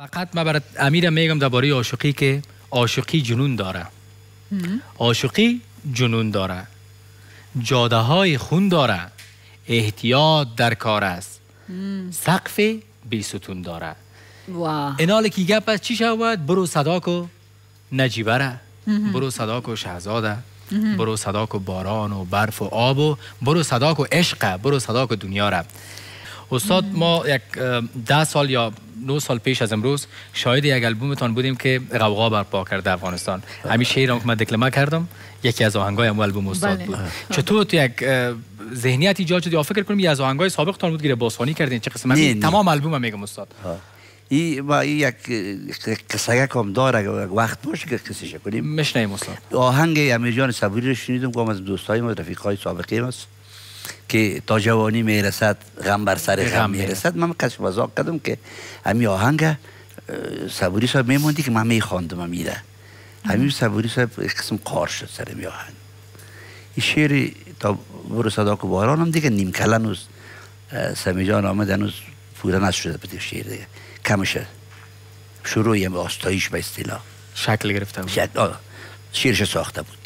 فقط من برای امیر میگم درباره عاشقی که عاشقی جنون داره. عاشقی جنون داره، جاده های خون داره، احتیاط در کار است، سقف بی ستون داره. اینال که گپ از چی شود؟ برو صداکو نجیبره، برو صداکو شهزاده، برو صداکو باران و برف و آب و برو صداکو عشق، برو صداکو دنیا را. استاد ما یک 10 سال یا 9 سال پیش از امروز شاهد یک البومتان بودیم که غوغا برپا کرده افغانستان. همین شعر که من دکلمه کردم یکی از آهنگای اون البوم استاد بود. چطور تو یک ذهنیت ایجاد شد یا فکر کنم یه از آهنگای سابقتان بود که بازخوانی کردین چه قسم؟ من تمام البوم میگم استاد. این یک قصه کم داره وقت باشه که قصهش کنیم. مشنیم استاد. آهنگ امیر جان صبوری رو شنیدم که از دوستای ما رفیقای سابقه است که تا جوانی میرسد غم بر سر غم میرسد. من کسی مزاق کردم که همین آهنگ صبوری صاحب میموندی که من میخواندم میره. همین صبوری صاحب یک قسم قار شد سر می آهنگ. این شعر تا برو صداکو باران هم دیگه نیم کلن است. سمی جان آمد هنوز پورا نشده به شعر دیگه کمشه شروعی هم آستایش به اصطلاح شکل گرفته بود. شعرش ساخته بود.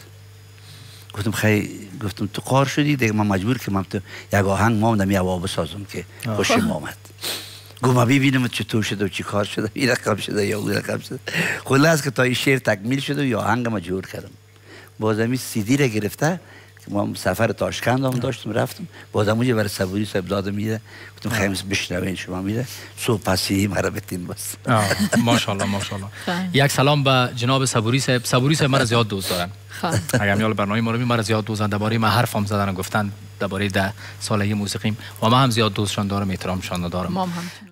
گفتم تو قار شدی دیگه من مجبور که من تو یک آهنگ مامدم یه هوا بسازم که خوشم آمد. گفتم ببینم چطور شده و چی کار شده، این رقم شده یا اون رقم شده. خلاص که تا این شعر تکمیل شده و یا آهنگ ما جور کردم. بازم سی دی را گرفته که ما سفر تاشکند هم داشتم رفتم بازم اونجا برای صبوری صاحب داده میده. گفتم خیلی بشنوین شما میده صبح پسی مرا بتین بس. ماشاءالله ماشاءالله. یک سلام به جناب صبوری صاحب. صبوری صاحب مرا زیاد دوست دارن. اگر میال برنامه ما رو مرا زیاد دوست دارن، درباره من حرفم زدن و گفتن درباره 10 سالگی موسیقیم و ما هم زیاد دوستشان دارم، احترامشان دارم.